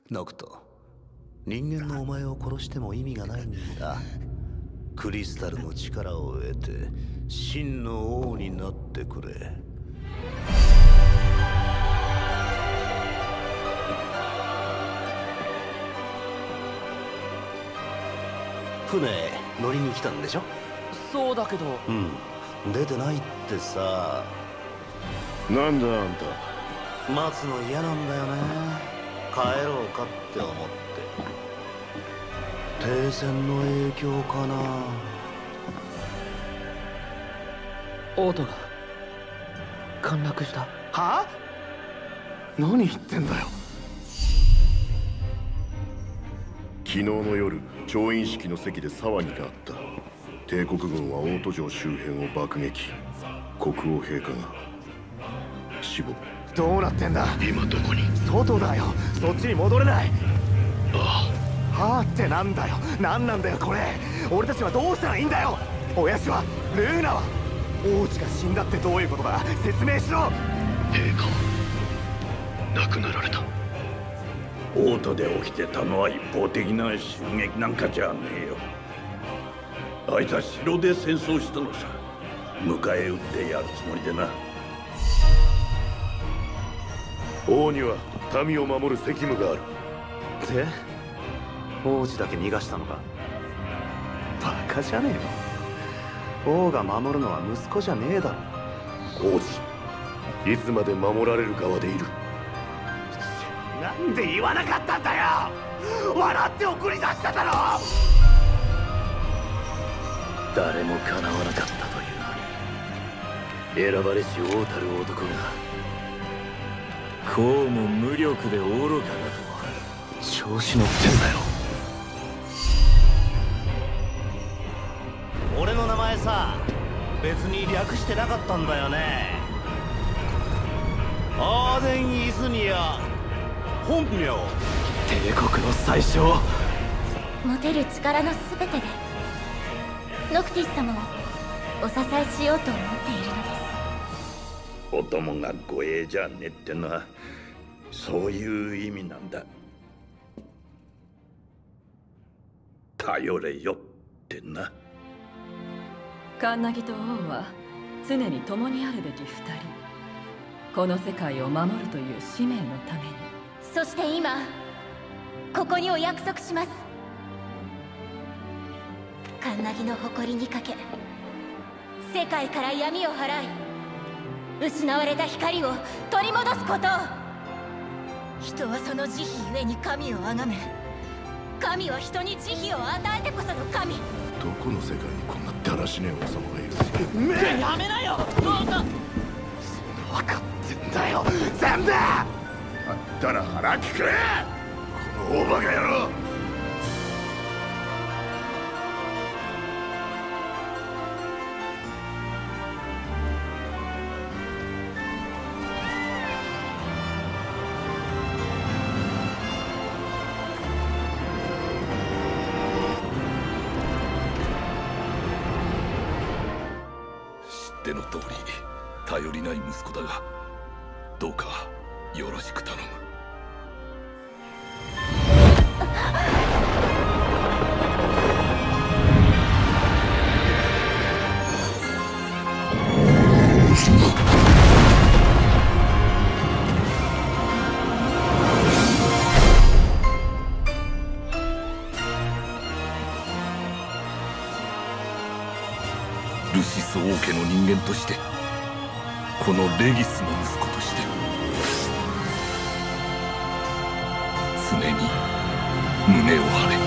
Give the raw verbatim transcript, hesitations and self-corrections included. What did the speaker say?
ノクト、人間のお前を殺しても意味がないんだ。クリスタルの力を得て真の王になってくれ。船乗りに来たんでしょ？ そうだけど。 うん、出てないってさ。 なんだあんた。 待つの嫌なんだよね。帰ろうかって思って。停戦の影響かな。 オートが陥落した。 はあ？何言ってんだよ。昨日の夜、調印式の席で騒ぎがあった。帝国軍は大都城周辺を爆撃。国王陛下が死亡。どうなってんだ？ 今どこに？ 外だよ。そっちに戻れない。 ああ。はあってなんだよ。なんなんだよこれ。俺たちはどうしたらいいんだよ。親父は、ルーナは。王子が死んだってどういうことだ？説明しろ。 陛下亡くなられた。 王都で起きてたのは一方的な襲撃なんかじゃねえよ。あいつは城で戦争したのさ。迎え撃ってやるつもりでな。 王には民を守る責務がある。 で、王子だけ逃がしたのか？バカじゃねえの？王が守るのは息子じゃねえだろ。 王子、いつまで守られる側でいる。なんで言わなかったんだよ。笑って送り出しただろ。 誰も叶わなかったというのに、選ばれし王たる男がこうも無力で愚かだとは。 調子乗ってんだよ。俺の名前さ、別に略してなかったんだよね。アーデン・イズニア、本名。 帝国の最小。 持てる力のすべてでノクティス様をお支えしようと思っているのです。 お供が護衛じゃねえってのはそういう意味なんだ。頼れよってな。 カンナギと王は常に共にあるべき二人。この世界を守るという使命のために。 そして今ここにお約束します。カンナギの誇りにかけ、世界から闇を払い、失われた光を取り戻すこと。人はその慈悲ゆえに神を崇め、神は人に慈悲を与えてこその神。 どこの世界にこんなだらしねえ王様がいる。 やめなよ。どうか。 分かってんだよ全部。だったら腹くくれ、この大バカ野郎。 知っての通り頼りない息子だが、どうかよろしく頼む。ルシス王家の人間として、このレギスの息子として、常に胸を張れ。